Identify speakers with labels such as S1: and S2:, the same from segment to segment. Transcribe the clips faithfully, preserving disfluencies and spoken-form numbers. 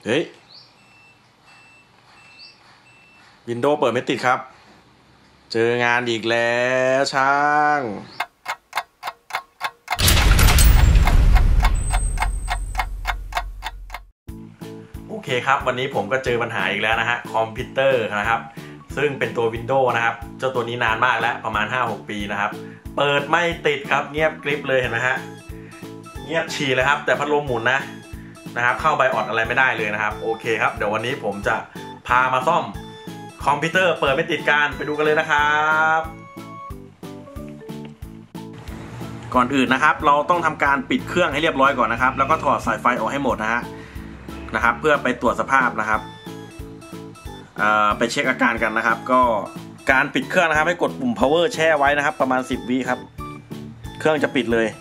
S1: เฮ้ยวินโดว์เปิดไม่ติดครับเจองานอีกแล้วช่างโอเคครับวันนี้ผมก็เจอปัญหาอีกแล้วนะฮะคอมพิวเตอร์นะครับซึ่งเป็นตัว Windows นะครับเจ้าตัวนี้นานมากแล้วประมาณ ห้าหก ปีนะครับเปิดไม่ติดครับเงียบกริบเลยเห็นไหมฮะเงียบฉี่เลยครับแต่พัดลมหมุนนะนะครับเข้าไบออดอะไรไม่ได้เลยนะครับโอเคครับเดี๋ยววันนี้ผมจะพามาซ่อมคอมพิวเตอร์เปิดไม่ติดกันไปดูกันเลยนะครับก่อนอื่นนะครับเราต้องทำการปิดเครื่องให้เรียบร้อยก่อนนะครับแล้วก็ถอดสายไฟออกให้หมดนะฮะนะครับเพื่อไปตรวจสภาพนะครับไปเช็คอาการกันนะครับก็การปิดเครื่องนะครับให้กดปุ่ม power แช่ไว้นะครับประมาณสิบวิครับเครื่องจะปิดเลย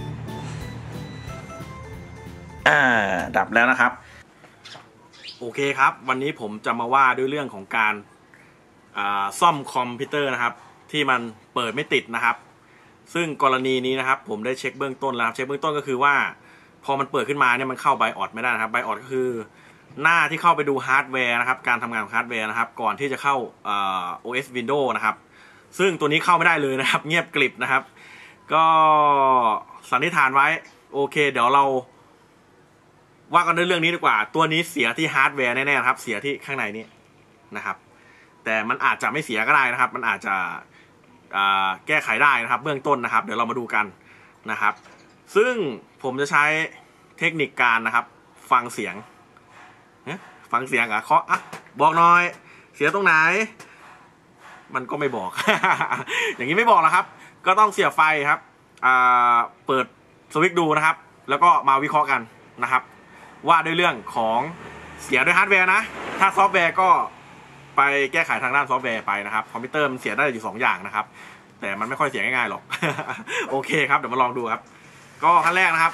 S1: อ่าดับแล้วนะครับโอเคครับวันนี้ผมจะมาว่าด้วยเรื่องของการซ่อมคอมพิวเตอร์นะครับที่มันเปิดไม่ติดนะครับซึ่งกรณีนี้นะครับผมได้เช็คเบื้องต้นแล้วเช็คเบื้องต้นก็คือว่าพอมันเปิดขึ้นมาเนี่ยมันเข้าไบออดไม่ได้นะครับไบออดก็คือหน้าที่เข้าไปดูฮาร์ดแวร์นะครับการทำงานของฮาร์ดแวร์นะครับก่อนที่จะเข้า โอ เอส Windows นะครับซึ่งตัวนี้เข้าไม่ได้เลยนะครับเงียบกริบนะครับก็สันนิษฐานไว้โอเคเดี๋ยวเราว่ากันด้วยเรื่องนี้ดีกว่าตัวนี้เสียที่ฮาร์ดแวร์แน่ๆครับเสียที่ข้างในนี้นะครับแต่มันอาจจะไม่เสียก็ได้นะครับมันอาจจะแก้ไขได้นะครับเบื้องต้นนะครับเดี๋ยวเรามาดูกันนะครับซึ่งผมจะใช้เทคนิคการนะครับฟังเสียงฟังเสียงอ่ะเคาะอ่ะบอกหน่อยเสียตรงไหนมันก็ไม่บอก อย่างนี้ไม่บอกแล้วครับก็ต้องเสียบไฟครับเปิดสวิตช์ดูนะครับแล้วก็มาวิเคราะห์กันนะครับว่าด้วยเรื่องของเสียด้วยฮาร์ดแวร์นะถ้าซอฟต์แวร์ก็ไปแก้ไขทางด้านซอฟต์แวร์ไปนะครับคอมพิวเตอร์มันเสียได้อยู่สองอย่างนะครับแต่มันไม่ค่อยเสียง่ายๆหรอก โอเคครับเดี๋ยวมาลองดูครับก็ขั้นแรกนะครับ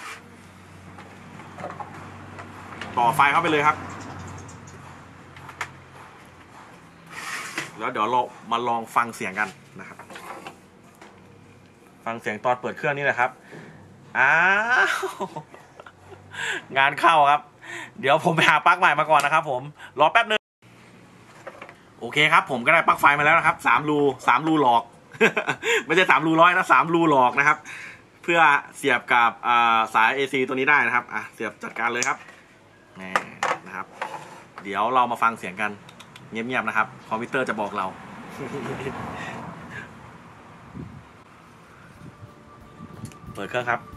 S1: ต่อไฟเข้าไปเลยครับแล้วเดี๋ยวเรามาลองฟังเสียงกันนะครับฟังเสียงตอนเปิดเครื่องนี่แหละครับอ้าวงานเข้าครับเดี๋ยวผมไปหาปลั๊กใหม่มาก่อนนะครับผมรอแป๊บนึงโอเคครับผมก็ได้ปลั๊กไฟมาแล้วนะครับสามรูสามรูหลอก ไม่ใช่สามรูร้อยนะสามรูหลอกนะครับเพื่อเสียบกับสาย เอ ซี ตัวนี้ได้นะครับอ่ะเสียบจัดการเลยครับนี่นะครับเดี๋ยวเรามาฟังเสียงกันเงียบๆนะครับคอมพิวเตอร์จะบอกเรา เปิดเครื่องครับ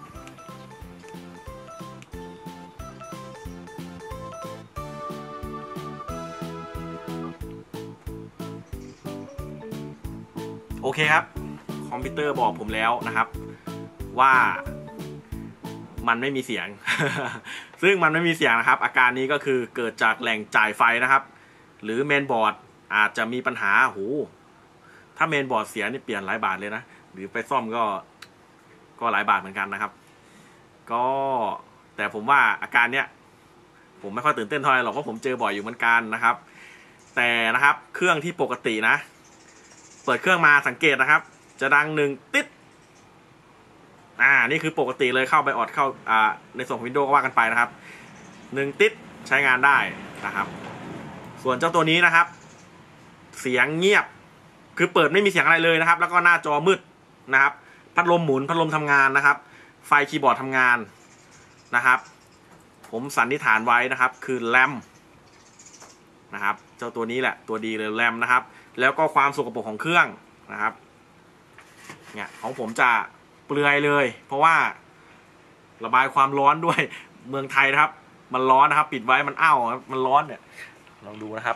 S1: โอเคครับคอมพิวเตอร์บอกผมแล้วนะครับว่ามันไม่มีเสียง ซึ่งมันไม่มีเสียงนะครับอาการนี้ก็คือเกิดจากแหล่งจ่ายไฟนะครับหรือเมนบอร์ดอาจจะมีปัญหาโหถ้าเมนบอร์ดเสียนี่เปลี่ยนหลายบาทเลยนะหรือไปซ่อมก็ก็หลายบาทเหมือนกันนะครับก็แต่ผมว่าอาการเนี้ยผมไม่ค่อยตื่นเต้นเท่าไหร่หรอกเพราะผมเจอบ่อยอยู่เหมือนกันนะครับแต่นะครับเครื่องที่ปกตินะเปิดเครื่องมาสังเกตนะครับจะดังหนึ่งติดอ่านี่คือปกติเลยเข้าไบออดเข้าอ่าในส่วนของ Windows ก็ว่ากันไปนะครับหนึ่งติดใช้งานได้นะครับส่วนเจ้าตัวนี้นะครับเสียงเงียบคือเปิดไม่มีเสียงอะไรเลยนะครับแล้วก็หน้าจอมืดนะครับพัดลมหมุนพัดลมทำงานนะครับไฟคีย์บอร์ดทำงานนะครับผมสันนิษฐานไว้นะครับคือแรมนะครับเจ้าตัวนี้แหละตัวดีเลยแรมนะครับแล้วก็ความสกปรกของเครื่องนะครับเนี่ยของผมจะเปลือยเลยเพราะว่าระบายความร้อนด้วยเมืองไทยนะครับมันร้อนนะครับปิดไว้มันอ้าวมันร้อนเนี่ยลองดูนะครับ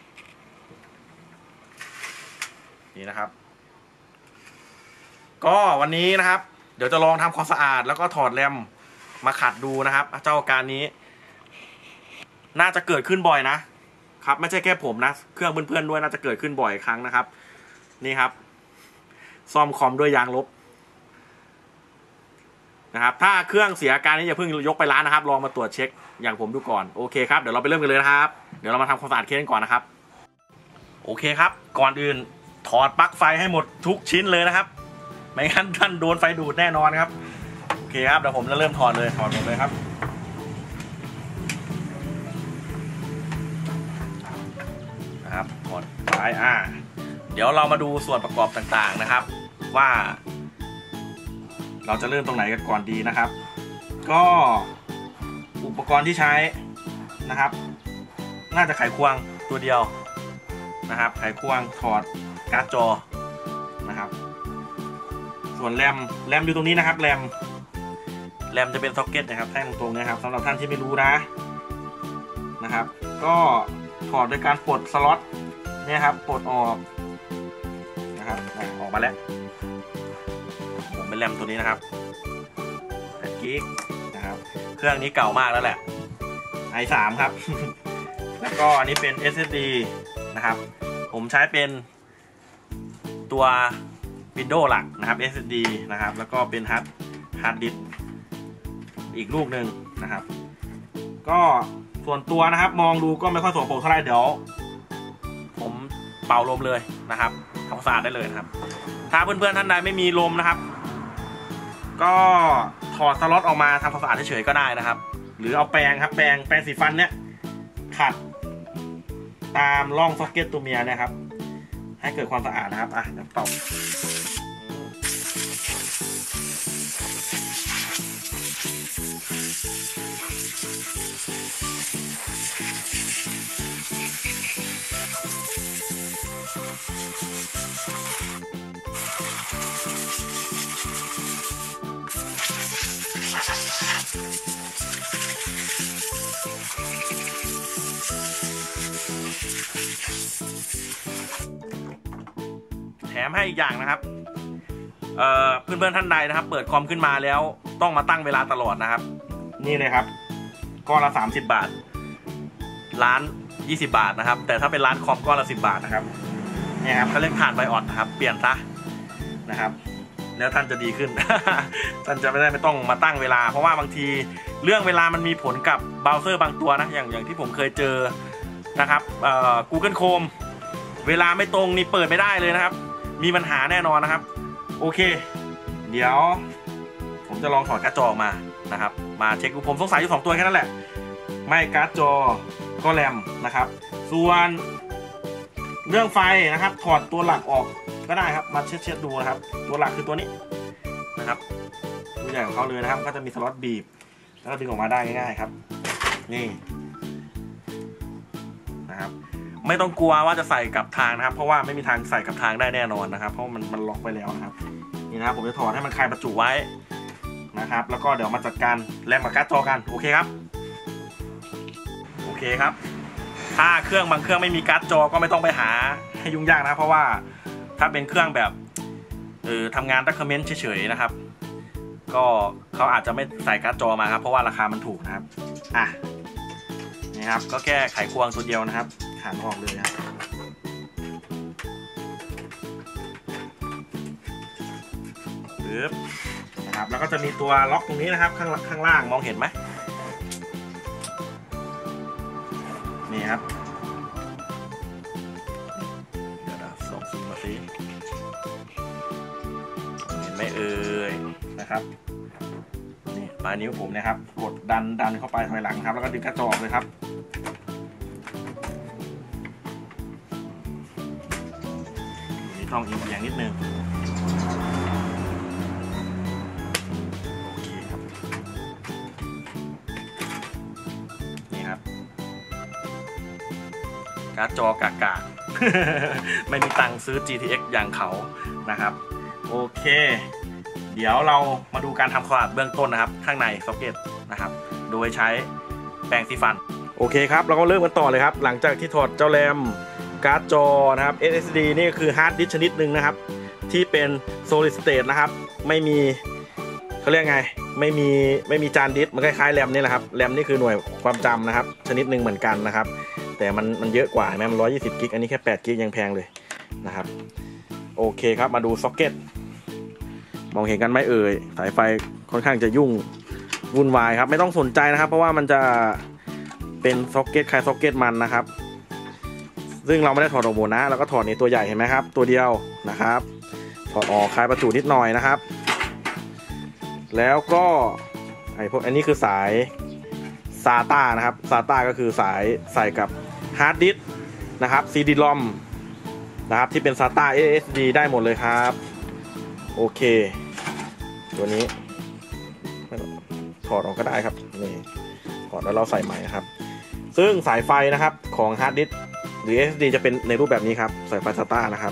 S1: นี่นะครับก็วันนี้นะครับเดี๋ยวจะลองทำความสะอาดแล้วก็ถอดแรมมาขัดดูนะครับเจ้าการนี้น่าจะเกิดขึ้นบ่อยนะครับไม่ใช่แค่ผมนะเครื่องเพื่อนๆด้วยน่าจะเกิดขึ้นบ่อยครั้งนะครับนี่ครับซ่อมคอมด้วยยางลบนะครับถ้าเครื่องเสียอาการนี้อย่าเพิ่งยกไปร้านนะครับลองมาตรวจเช็คอย่างผมดูก่อนโอเคครับเดี๋ยวเราไปเริ่มกันเลยนะครับเดี๋ยวเรามาทำความสะอาดเครื่องก่อนนะครับโอเคครับก่อนอื่นถอดปลั๊กไฟให้หมดทุกชิ้นเลยนะครับไม่งั้นท่านโดนไฟดูดแน่นอนครับโอเคครับเดี๋ยวผมจะเริ่มถอดเลยถอดหมดเลยครับซ้ายอ่าเดี๋ยวเรามาดูส่วนประกอบต่างๆนะครับว่าเราจะเริ่มตรงไหนกันก่อนดีนะครับ ก็อุปกรณ์ที่ใช้นะครับน่าจะไขควงตัวเดียวนะครับไขควงถอดการ์ดจอนะครับส่วนแรมแรมอยู่ตรงนี้นะครับแรมแรมจะเป็นซ็อกเก็ตนะครับแท่งตรงนี้ครับสำหรับท่านที่ไม่รู้นะนะครับก็ถอดโดยการปลดสล็อตเนี่ยครับปลดออกนะครับออกมาแล้วผมเป็นแรมตัวนี้นะครับแปดกิกนะครับเครื่องนี้เก่ามากแล้วแหละ ไอ สาม ครับ แล้วก็อันนี้เป็น เอส เอส ดี นะครับผมใช้เป็นตัว Windows หลักนะครับ เอส เอส ดี นะครับแล้วก็เป็นฮาร์ดฮาร์ดดิสก์อีกลูกหนึ่งนะครับก็ส่วนตัวนะครับมองดูก็ไม่ค่อยสกปรกเท่าไหร่เดี๋ยวผมเป่าลมเลยนะครับทำความสะอาดได้เลยนะครับถ้าเพื่อนๆท่านใดไม่มีลมนะครับก็ถอดสล็อตออกมาทำความสะอาดเฉยๆก็ได้นะครับหรือเอาแปรงครับแปรงแปรงสีฟันเนี่ยขัดตามร่องซ็อกเก็ตตัวเมียนะครับให้เกิดความสะอาดนะครับอ่ะเดี๋ยวเป่าแถมให้อีกอย่างนะครับเอ่อเพื่อนๆท่านใดนะครับเปิดคอมขึ้นมาแล้วต้องมาตั้งเวลาตลอดนะครับนี่เลยครับก้อนละสามสิบบาทร้านยี่สิบบาทนะครับแต่ถ้าเป็นร้านคอมก้อนละสิบบาทนะครับนี่ครับเขาเรียกถ่านไบออดนะครับเปลี่ยนซะนะครับแล้วท่านจะดีขึ้น ท่านจะไม่ได้ไม่ต้องมาตั้งเวลาเพราะว่าบางทีเรื่องเวลามันมีผลกับเบราว์เซอร์บางตัวนะอย่างอย่างที่ผมเคยเจอนะครับเอ่อ Google Chrome เวลาไม่ตรงนี่เปิดไม่ได้เลยนะครับมีปัญหาแน่นอนนะครับโอเคเดี๋ยวผมจะลองถอดการ์ดจอออกมานะครับมาเช็คดูผมสงสัยอยู่สองตัวแค่นั้นแหละไม่การ์ดจอก็แรมนะครับส่วนเรื่องไฟนะครับถอดตัวหลักออกก็ได้ครับมาเช็ดๆดูนะครับตัวหลักคือตัวนี้นะครับตัวใหญ่ของเขาเลยนะครับก็จะมีสล็อตบีบแล้วก็ดึงออกมาได้ง่ายๆครับนี่นะครับไม่ต้องกลัวว่าจะใส่กับทางนะครับเพราะว่าไม่มีทางใส่กับทางได้แน่นอนนะครับเพราะมันมันล็อกไปแล้วนะครับนี่นะครับผมจะถอดให้มันคลายประจุไว้นะครับแล้วก็เดี๋ยวมาจัดการแรมกับการ์ดจอกันโอเคครับโอเคครับถ้าเครื่องบางเครื่องไม่มีการ์ดจอก็ไม่ต้องไปหาให้ยุ่งยากนะเพราะว่าถ้าเป็นเครื่องแบบเออทำงานดักเมนต์เฉยๆนะครับก็เขาอาจจะไม่ใส่การ์ดจอมาครับเพราะว่าราคามันถูกนะครับอ่ะนี่ครับก็แค่ไขควงตัวเดียวนะครับขันออกเลยครับปึ๊บนะครับแล้วก็จะมีตัวล็อกตรงนี้นะครับข้างข้างล่างมองเห็นไหมนี่ครับเดี๋ยวนะส่องซูมมาสิเห็นไหมเอ่ยนะครับนี่ปลายนิ้วผมนะครับกดดันดันเข้าไปถอยหลังครับแล้วก็ดึงกระจกเลยครับนี่ต้องเอียงนิดนึงโอเคครับนี่ครับการ์ดจอกากา ไม่มีตังค์ซื้อ จี ที เอ็กซ์ อย่างเขานะครับโอเคเดี๋ยวเรามาดูการทำความสะอาดเบื้องต้นนะครับข้างในซ็อกเก็ตนะครับโดยใช้แปรงสีฟันโอเคครับเราก็เริ่มกันต่อเลยครับหลังจากที่ถอดเจ้าแรมการ์ดจอนะครับ เอส เอส ดี นี่คือฮาร์ดดิสก์ชนิดหนึ่งนะครับที่เป็น solid state นะครับไม่มีเขาเรียกไงไม่มีไม่มีจานดิสก์มันคล้ายๆแรมนี่แหละครับแรมนี่คือหน่วยความจำนะครับชนิดหนึ่งเหมือนกันนะครับแต่มันมันเยอะกว่าแม้มันร้อยยี่สิบกิกอันนี้แค่แปดกิกยังแพงเลยนะครับโอเคครับมาดูซ็อกเก็ตมองเห็นกันไหมเอ่ยสายไฟค่อนข้างจะยุ่งวุ่นวายครับไม่ต้องสนใจนะครับเพราะว่ามันจะเป็นซ็อกเก็ตคล้ายซ็อกเก็ตมันนะครับซึ่งเราไม่ได้ถอดออกหมดนะเราก็ถอดในตัวใหญ่เห็นไหมครับตัวเดียวนะครับถอดออกคลายประจุนิดหน่อยนะครับแล้วก็ไอพวกอันนี้คือสายซาต้านะครับซาต้าก็คือสายใส่กับฮาร์ดดิสก์นะครับซีดีลอมนะครับที่เป็น ซาต้า เอส เอส ดี ได้หมดเลยครับโอเคตัวนี้ถอดออกก็ได้ครับนี่ถอดแล้วเราใส่ใหม่ครับซึ่งสายไฟนะครับของฮาร์ดดิสก์หรือ เอส เอส ดี จะเป็นในรูปแบบนี้ครับสายไฟ ซาต้า นะครับ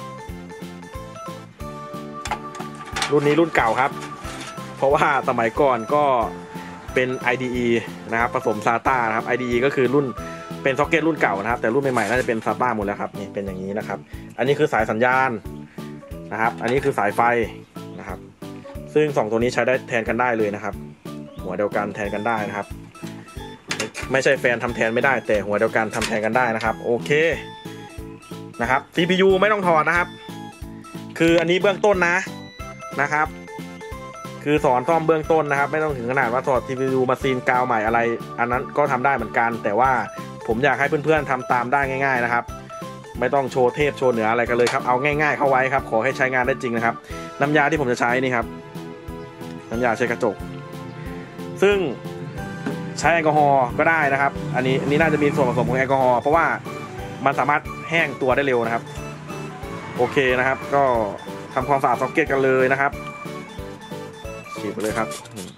S1: รุ่นนี้รุ่นเก่าครับเพราะว่าสมัยก่อนก็เป็น ไอ ดี อี นะครับผสม ซาต้า นะครับ ไอ ดี อี ก็คือรุ่นเป็นซ็อกเก็ตรุ่นเก่านะครับแต่รุ่นใหม่ๆน่าจะเป็น ซาต้า หมดแล้วครับนี่เป็นอย่างนี้นะครับอันนี้คือสายสัญญาณนะครับอันนี้คือสายไฟนะครับซึ่งสองตัวนี้ใช้ได้แทนกันได้เลยนะครับหัวเดียวกันแทนกันได้นะครับไม่ใช่แฟนทำแทนไม่ได้แต่หัวเดียวกันทำแทนกันได้นะครับโอเคนะครับ ซี พี ยู ไม่ต้องถอดนะครับคืออันนี้เบื้องต้นนะนะครับคือสอนซ่อมเบื้องต้นนะครับไม่ต้องถึงขนาดว่าถอด ซี พี ยู มาซีนกาวใหม่อะไรอันนั้นก็ทำได้เหมือนกันแต่ว่าผมอยากให้เพื่อนๆทำตามได้ง่ายๆนะครับไม่ต้องโชว์เทพโชว์เหนืออะไรกันเลยครับเอาง่ายๆเข้าไว้ครับขอให้ใช้งานได้จริงนะครับน้ำยาที่ผมจะใช้นี่ครับน้ำยาเช็ดกระจกซึ่งใช้แอลกอฮอล์ก็ได้นะครับอันนี้อันนี้น่าจะมีส่วนผสมของแอลกอฮอล์เพราะว่ามันสามารถแห้งตัวได้เร็วนะครับโอเคนะครับก็ทำความสะอาดซ็อกเก็ตกันเลยนะครับฉีดไปเลยครับ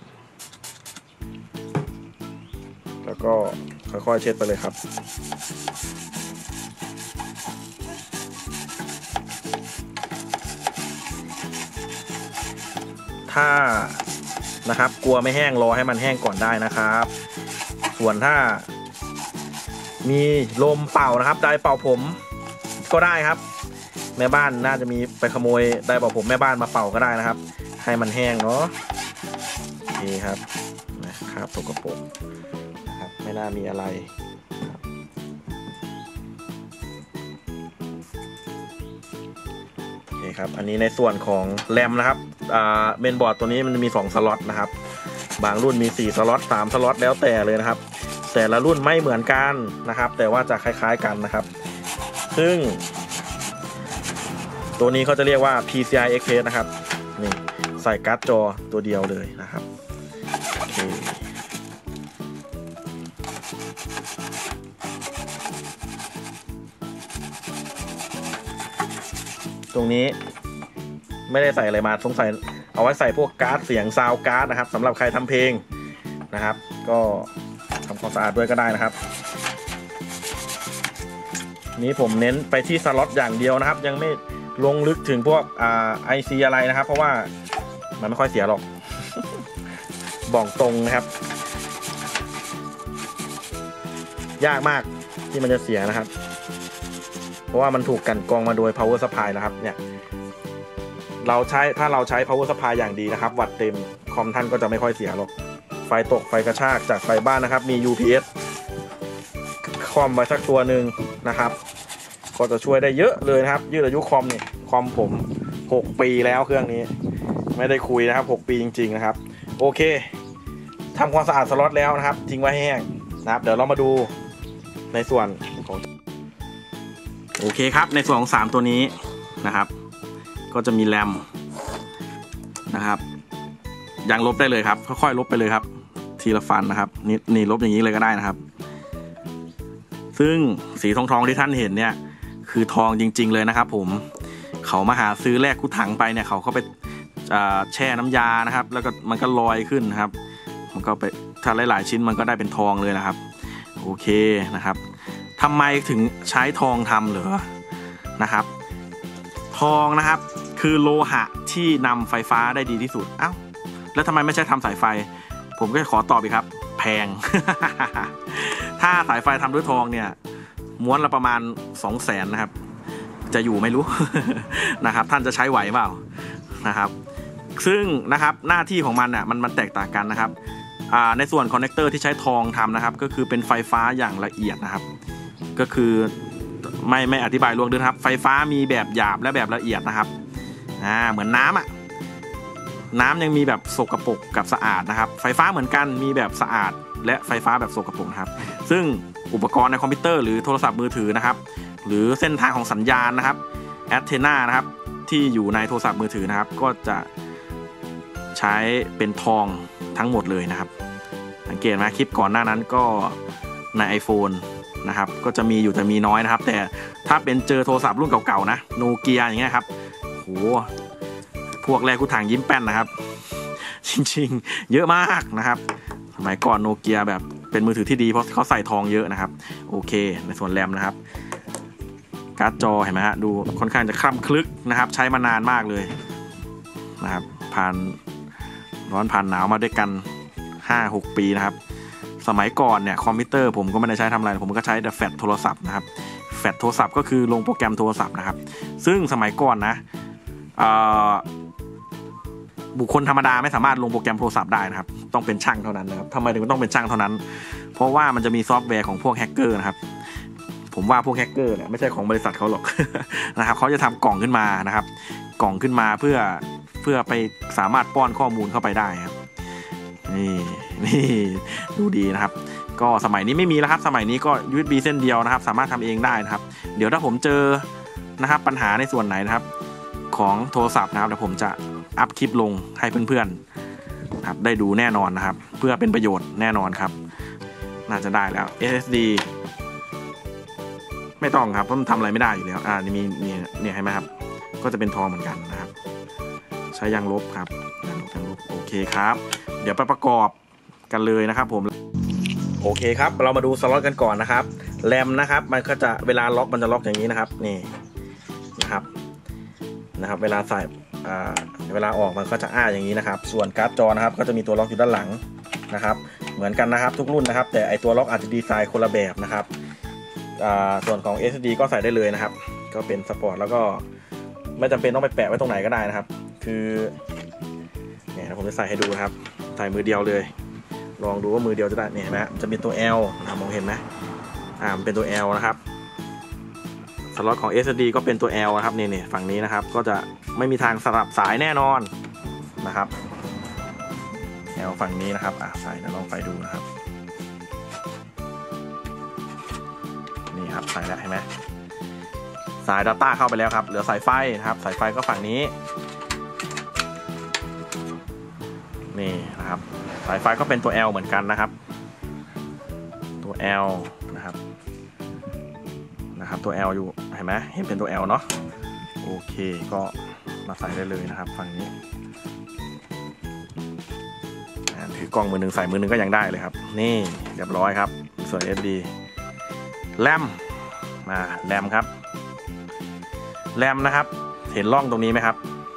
S1: แล้วก็ค่อยๆเช็ดไปเลยครับถ้านะครับกลัวไม่แห้งรอให้มันแห้งก่อนได้นะครับส่วนถ้ามีลมเป่านะครับไดร์เป่าผมก็ได้ครับแม่บ้านน่าจะมีไปขโมยไดร์เป่าผมแม่บ้านมาเป่าก็ได้นะครับให้มันแห้งเนาะนี่ครับนะครับสกปรกนะครับไม่น่ามีอะไรนี่ครับอันนี้ในส่วนของแรมนะครับอ่าเมนบอร์ดตัวนี้มันมีสองสล็อตนะครับบางรุ่นมีสี่สล็อตสามสล็อตแล้วแต่เลยนะครับแต่ละรุ่นไม่เหมือนกันนะครับแต่ว่าจะคล้ายๆกันนะครับซึ่งตัวนี้เขาจะเรียกว่า พี ซี ไอ Express นะครับนี่ใส่การ์ดจอตัวเดียวเลยนะครับโอเคตรงนี้ไม่ได้ใส่อะไรมาสงสัยเอาไว้ใส่พวกการ์ดเสียงซาวการ์ดนะครับสำหรับใครทำเพลงนะครับก็ทำความสะอาดด้วยก็ได้นะครับนี้ผมเน้นไปที่สล็อตอย่างเดียวนะครับยังไม่ลงลึกถึงพวกอ่า ไอ ซี อะไรนะครับเพราะว่ามันไม่ค่อยเสียหรอก บอกตรงนะครับยากมากที่มันจะเสียนะครับเพราะว่ามันถูกกันกรองมาโดย power supply นะครับเนี่ยเราใช้ถ้าเราใช้ power supply อย่างดีนะครับวัตต์เต็มคอมท่านก็จะไม่ค่อยเสียหรอกไฟตกไฟกระชากจากไฟบ้านนะครับมี ยู พี เอส คอมไว้สักตัวหนึ่งนะครับก็จะช่วยได้เยอะเลยนะครับยืดอายุคอมนี่คอมผมหกปีแล้วเครื่องนี้ไม่ได้คุยนะครับหกปีจริงๆนะครับโอเคทำความสะอาดสล็อตแล้วนะครับทิ้งไว้ให้แห้งนะครับเดี๋ยวเรามาดูในส่วนของโอเคครับในส่วนของสามตัวนี้นะครับก็จะมีแรมนะครับยังลบได้เลยครับค่อยๆลบไปเลยครับทีละฟันนะครับนี่นี่ลบอย่างนี้เลยก็ได้นะครับซึ่งสีทองๆที่ท่านเห็นเนี่ยคือทองจริงๆเลยนะครับผมเขามาหาซื้อแลกคู่ถังไปเนี่ยเขาเข้าไปแช่น้ำยานะครับแล้วก็มันก็ลอยขึ้นนะครับมันก็ไปถ้าหลายๆชิ้นมันก็ได้เป็นทองเลยนะครับโอเคนะครับทำไมถึงใช้ทองทำเหรอนะครับทองนะครับคือโลหะที่นำไฟฟ้าได้ดีที่สุดอ้าวแล้วทำไมไม่ใช่ทำสายไฟผมก็ขอตอบอีกครับแพง ถ้าสายไฟทำด้วยทองเนี่ยม้วนละประมาณสองแสนนะครับจะอยู่ไม่รู้ นะครับท่านจะใช้ไหวเปล่านะครับซึ่งนะครับหน้าที่ของมันอ่ะมันมันแตกต่างกันนะครับในส่วนคอนเนคเตอร์ที่ใช้ทองทำนะครับก็คือเป็นไฟฟ้าอย่างละเอียดนะครับก็คือไม่ไม่อธิบายลวงเดินครับไฟฟ้ามีแบบหยาบและแบบละเอียดนะครับอ่าเหมือนน้ำอ่ะน้ำยังมีแบบสกปรกกับสะอาดนะครับไฟฟ้าเหมือนกันมีแบบสะอาดและไฟฟ้าแบบสกปรกครับซึ่งอุปกรณ์ในคอมพิวเตอร์หรือโทรศัพท์มือถือนะครับหรือเส้นทางของสัญญาณนะครับแอนเทนานะครับที่อยู่ในโทรศัพท์มือถือนะครับก็จะใช้เป็นทองทั้งหมดเลยนะครับสังเกตไหมคลิปก่อนหน้านั้นก็ใน ไอโฟนนะครับก็จะมีอยู่แต่มีน้อยนะครับแต่ถ้าเป็นเจอโทรศัพท์รุ่นเก่าๆนะโนเกียอย่างเงี้ยครับโหพวกแรกกูถังยิ้มแป้นนะครับจริงๆเยอะมากนะครับสมัยก่อนโนเกียแบบเป็นมือถือที่ดีเพราะเขาใส่ทองเยอะนะครับโอเคในส่วนแรมนะครับการ์ดจอเห็นไหมฮะดูค่อนข้างจะคล่ำคลึกนะครับใช้มานานมากเลยนะครับผ่านร้อนผ่านหนาวมาด้วยกัน ห้าหก ปีนะครับสมัยก่อนเนี่ยคอมพิวเตอร์ผมก็ไม่ได้ใช้ทำอะไรผมก็ใช้แต่แฟลชโทรศัพท์นะครับแฟลชโทรศัพท์ก็คือลงโปรแกรมโทรศัพท์นะครับซึ่งสมัยก่อนนะบุคคลธรรมดาไม่สามารถลงโปรแกรมโทรศัพท์ได้นะครับต้องเป็นช่างเท่านั้นนะครับทำไมถึงต้องเป็นช่างเท่านั้นเพราะว่ามันจะมีซอฟต์แวร์ของพวกแฮกเกอร์นะครับผมว่าพวกแฮกเกอร์เนี่ยไม่ใช่ของบริษัทเขาหรอก นะครับเขาจะทำกล่องขึ้นมานะครับกล่องขึ้นมาเพื่อเพื่อไปสามารถป้อนข้อมูลเข้าไปได้ครับนี่นี่ดูดีนะครับก็สมัยนี้ไม่มีแล้วครับสมัยนี้ก็ ยู เอส บี เส้นเดียวนะครับสามารถทำเองได้นะครับเดี๋ยวถ้าผมเจอนะครับปัญหาในส่วนไหนนะครับของโทรศัพท์นะครับเดี๋ยวผมจะอัพคลิปลงให้เพื่อนๆครับได้ดูแน่นอนนะครับเพื่อเป็นประโยชน์แน่นอนครับน่าจะได้แล้ว เอส เอส ดี ไม่ต้องครับเพราะมันทำอะไรไม่ได้อยู่แล้วอ่านี่มีนี่เนี่ยเห็นไหมครับก็จะเป็นทองเหมือนกันนะครับใช้ยางลบครับยางลบยางลบโอเคครับเดี๋ยวไปประกอบกันเลยนะครับผมโอเคครับเรามาดูสล็อตกันก่อนนะครับแรมนะครับมันก็จะเวลาล็อกมันจะล็อกอย่างนี้นะครับนี่นะครับนะครับเวลาใส่อ่าเวลาออกมันก็จะอ้าอย่างนี้นะครับส่วนการ์ดจอนะครับก็จะมีตัวล็อกอยู่ด้านหลังนะครับเหมือนกันนะครับทุกรุ่นนะครับแต่ไอตัวล็อกอาจจะดีไซน์คนละแบบนะครับส่วนของ เอส เอส ดี ก็ใส่ได้เลยนะครับก็เป็นสปอร์ตแล้วก็ไม่จำเป็นต้องไปแปะไว้ตรงไหนก็ได้นะครับคือเนี่ยผมจะใส่ให้ดูครับใส่มือเดียวเลยลองดูว่ามือเดียวจะได้เนี่ยเห็นไหมจะเป็นตัว L มองเห็นไหมอ่ามันเป็นตัว L นะครับสล็อตของ เอส เอส ดี ก็เป็นตัว L นะครับนี่นี่ฝั่งนี้นะครับก็จะไม่มีทางสลับสายแน่นอนนะครับ L ฝั่งนี้นะครับอ่ะใส่แล้วลองไปดูนะครับนี่ครับใส่แล้วเห็นไหมสาย Data เข้าไปแล้วครับเหลือสายไฟนะครับสายไฟก็ฝั่งนี้นี่นะครับสายไฟก็เป็นตัว L เหมือนกันนะครับตัว L นะครับนะครับตัว L อยู่เห็นไหมเห็นเป็นตัว L เนาะโอเคก็มาใส่ได้เลยนะครับฝั่งนี้ถือกล้องมือหนึ่งใส่มือหนึ่งก็ยังได้เลยครับนี่เรียบร้อยครับส่วน เอส ดี แรมมาแรมครับแรมนะครับเห็นร่องตรงนี้ไหมครับ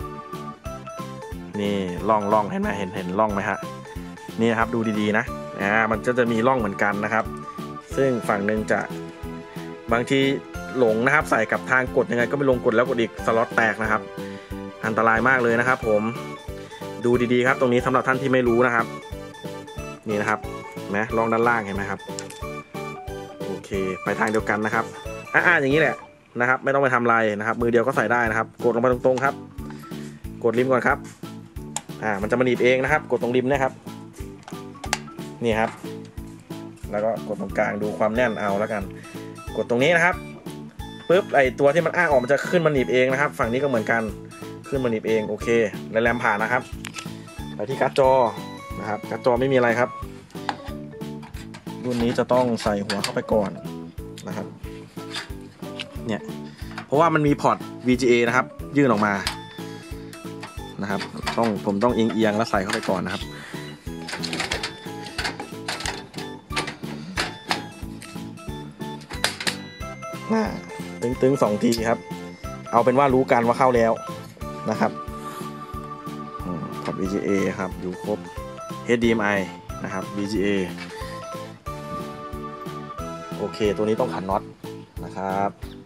S1: นี่ร่องร่องเห็นไหมเห็นเห็นร่องไหมฮะนี่นะครับดูดีๆนะอ่ามันจะจะมีร่องเหมือนกันนะครับซึ่งฝั่งหนึ่งจะบางทีหลงนะครับใส่กับทางกดยังไงก็ไม่ลงกดแล้วกดอีกสล็อตแตกนะครับอันตรายมากเลยนะครับผมดูดีๆครับตรงนี้สำหรับท่านที่ไม่รู้นะครับนี่นะครับเห็นไหมร่องด้านล่างเห็นไหมครับโอเคไปทางเดียวกันนะครับอ่าอย่างนี้แหละนะครับไม่ต้องไปทำอะไรนะครับมือเดียวก็ใส่ได้นะครับกดลงไปตรงๆครับกดริมก่อนครับอ่ามันจะมาหนีบเองนะครับกดตรงริมนะครับนี่ครับแล้วก็กดตรงกลางดูความแน่นเอาแล้วกันกดตรงนี้นะครับปุ๊บไอตัวที่มันอ้าออกมันจะขึ้นมาหนีบเองนะครับฝั่งนี้ก็เหมือนกันขึ้นมาหนีบเองโอเคและแรมผ่านนะครับไปที่การ์ดจอนะครับการ์ดจอไม่มีอะไรครับรุ่นนี้จะต้องใส่หัวเข้าไปก่อนนะครับเนี่ยเพราะว่ามันมีพอร์ต วี จี เอ นะครับยื่นออกมานะครับต้องผมต้องเอียงเอียงแล้วใส่เข้าไปก่อนนะครับตึงตึงสองทีครับเอาเป็นว่ารู้กันว่าเข้าแล้วนะครับพอร์ต วี จี เอ ครับอยู่ครบ เอช ดี เอ็ม ไอ นะครับ วี จี เอ โอเคตัวนี้ต้องขันน็อตนะครับ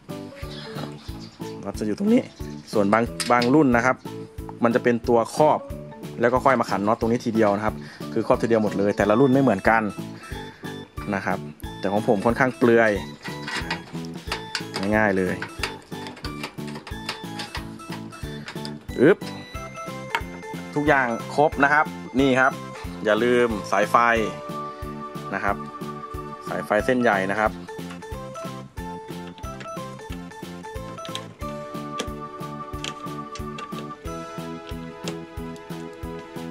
S1: น็อตจะอยู่ตรงนี้ส่วนบางบางรุ่นนะครับมันจะเป็นตัวครอบแล้วก็ค่อยมาขันน็อตตรงนี้ทีเดียวนะครับคือครอบทีเดียวหมดเลยแต่ละรุ่นไม่เหมือนกันนะครับแต่ของผมค่อนข้างเปลือยง่ายๆเลยอึ๊บทุกอย่างครบนะครับนี่ครับอย่าลืมสายไฟนะครับสายไฟเส้นใหญ่นะครับ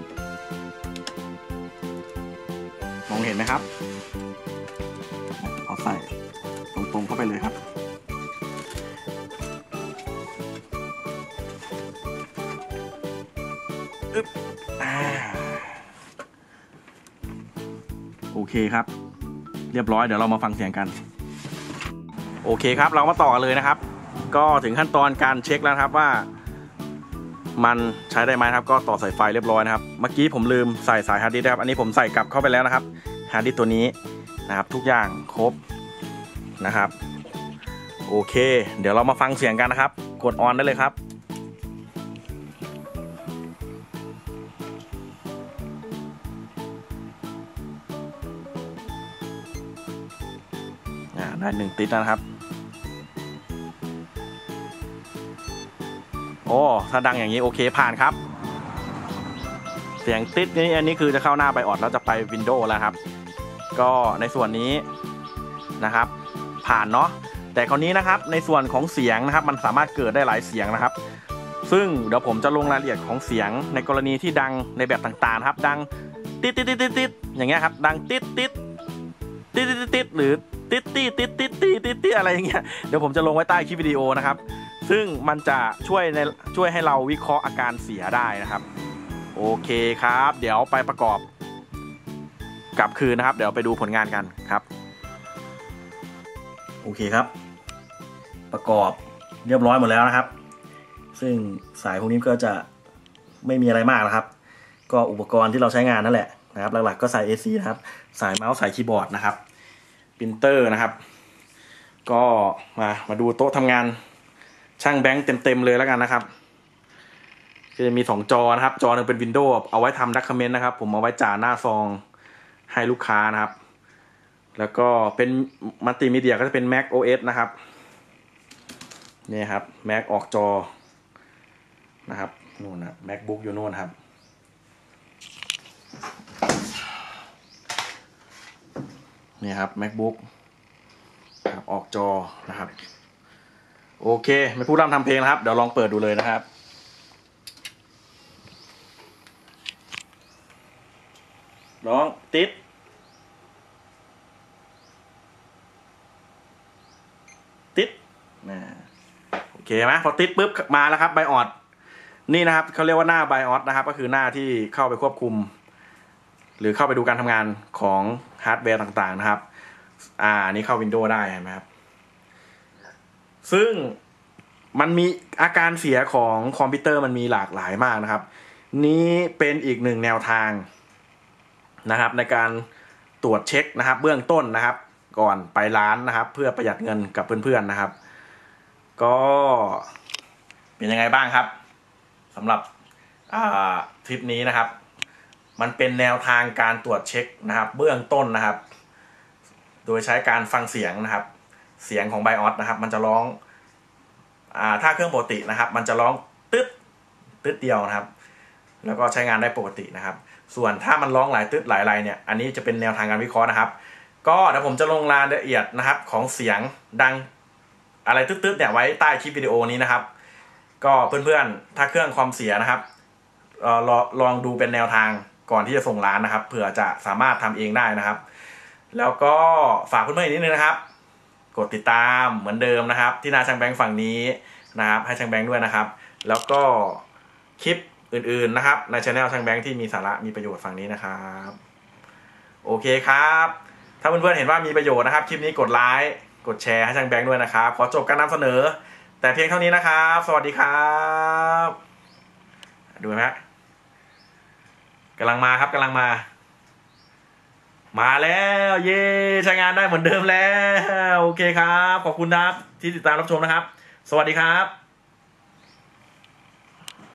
S1: มองเห็นไหมครับเอาเราใส่ตรงๆเข้าไปเลยครับอึ๊บอ่าโอเคครับเรียบร้อยเดี๋ยวเรามาฟังเสียงกันโอเคครับเรามาต่อเลยนะครับก็ถึงขั้นตอนการเช็คแล้วครับว่ามันใช้ได้ไหมครับก็ต่อสายไฟเรียบร้อยนะครับเมื่อกี้ผมลืมใส่สายฮาร์ดดิสก์นะครับอันนี้ผมใส่กลับเข้าไปแล้วนะครับฮาร์ดดิสก์ตัวนี้นะครับทุกอย่างครบนะครับโอเคเดี๋ยวเรามาฟังเสียงกันนะครับกดออนได้เลยครับได้หนึ่งติดนะครับโอ้ถ้าดังอย่างนี้โอเคผ่านครับเสียงติดนี้อันนี้คือจะเข้าหน้าไบออดแล้วจะไปวินโดว์แล้วครับก็ในส่วนนี้นะครับผ่านเนาะแต่คราวนี้นะครับในส่วนของเสียงนะครับมันสามารถเกิดได้หลายเสียงนะครับซึ่งเดี๋ยวผมจะลงรายละเอียดของเสียงในกรณีที่ดังในแบบต่างๆครับดังติดติดติดติดอย่างเงี้ยครับดังติดติดติดติดติดหรือติดติดติดติดติดติดติดอะไรอย่างเงี้ยเดี๋ยวผมจะลงไว้ใต้คลิปวิดีโอนะครับซึ่งมันจะช่วยในช่วยให้เราวิเคราะห์อาการเสียได้นะครับโอเคครับเดี๋ยวไปประกอบกลับคืนนะครับเดี๋ยวไปดูผลงานกันครับโอเคครับประกอบเรียบร้อยหมดแล้วนะครับซึ่งสายพวกนี้ก็จะไม่มีอะไรมากนะครับก็อุปกรณ์ที่เราใช้งานนั่นแหละนะครับหลักๆก็สาย เอ ซี นะครับสายเมาส์สายคีย์บอร์ดนะครับปรินเตอร์นะครับก็มามาดูโต๊ะทำงานช่างแบงค์เต็มๆเลยแล้วกันนะครับก็จะมีสองจอนะครับจอหนึ่งเป็น Windows เอาไว้ทำดักคอมเมนต์นะครับผมเอาไว้จ่าหน้าซองให้ลูกค้านะครับแล้วก็เป็นมัลติมีเดียก็จะเป็น Mac โอ เอส นะครับนี่ครับ Mac ออกจอนะครับนู่นนะ MacBook อยู่นู่นครับนี่ครับ MacBook ออกจอนะครับโอเคไม่พูดร่ำทำเพลงนะครับเดี๋ยวลองเปิดดูเลยนะครับน้องติดติดนะโอเคไหมพอติดปุ๊บมาแล้วครับไบออดนี่นะครับเขาเรียกว่าหน้าไบออดนะครับก็คือหน้าที่เข้าไปควบคุมหรือเข้าไปดูการทำงานของฮาร์ดแวร์ต่างๆนะครับอ่านี่เข้า Windows ได้ไหมครับซึ่งมันมีอาการเสียของคอมพิวเตอร์มันมีหลากหลายมากนะครับนี้เป็นอีกหนึ่งแนวทางนะครับในการตรวจเช็คนะครับเบื้องต้นนะครับก่อนไปร้านนะครับเพื่อประหยัดเงินกับเพื่อนๆนะครับก็เป็นยังไงบ้างครับสำหรับทริปนี้นะครับมันเป็นแนวทางการตรวจเช็คนะครับเบื้องต้นนะครับโดยใช้การฟังเสียงนะครับเสียงของไบออสนะครับมันจะร้องอ่าถ้าเครื่องปกตินะครับมันจะร้องตึ๊ดตึ๊ดเดียวนะครับแล้วก็ใช้งานได้ปกตินะครับส่วนถ้ามันร้องหลายตึ๊ดหลายไรเนี่ยอันนี้จะเป็นแนวทางการวิเคราะห์นะครับก็เดี๋ยวผมจะลงรายละเอียดนะครับของเสียงดังอะไรตึ๊ดๆเนี่ยไว้ใต้คลิปวิดีโอนี้นะครับก็เพื่อนๆถ้าเครื่องความเสียนะครับเอ่อลองดูเป็นแนวทางก่อนที่จะส่งร้านนะครับเผื่อจะสามารถทำเองได้นะครับแล้วก็ฝากเพื่อนๆอีกนิดนึงนะครับกดติดตามเหมือนเดิมนะครับที่หน้าช่างแบงค์ฝั่งนี้นะครับให้ช่างแบงค์ด้วยนะครับแล้วก็คลิปอื่นๆนะครับในช anel ช่างแบงค์ที่มีสาระมีประโยชน์ฝั่งนี้นะครับโอเคครับถ้าเพื่อนๆเห็นว่ามีประโยชน์นะครับคลิปนี้กดไลค์กดแชร์ให้ช่างแบงค์ด้วยนะครับขอจบการนำเสนอแต่เพียงเท่านี้นะครับสวัสดีครับดูไหมฮะกำลังมาครับกำลังมามาแล้วเย่ใช้งานได้เหมือนเดิมแล้วโอเคครับขอบคุณครับที่ติดตามรับชมนะครับสวัสดีครับ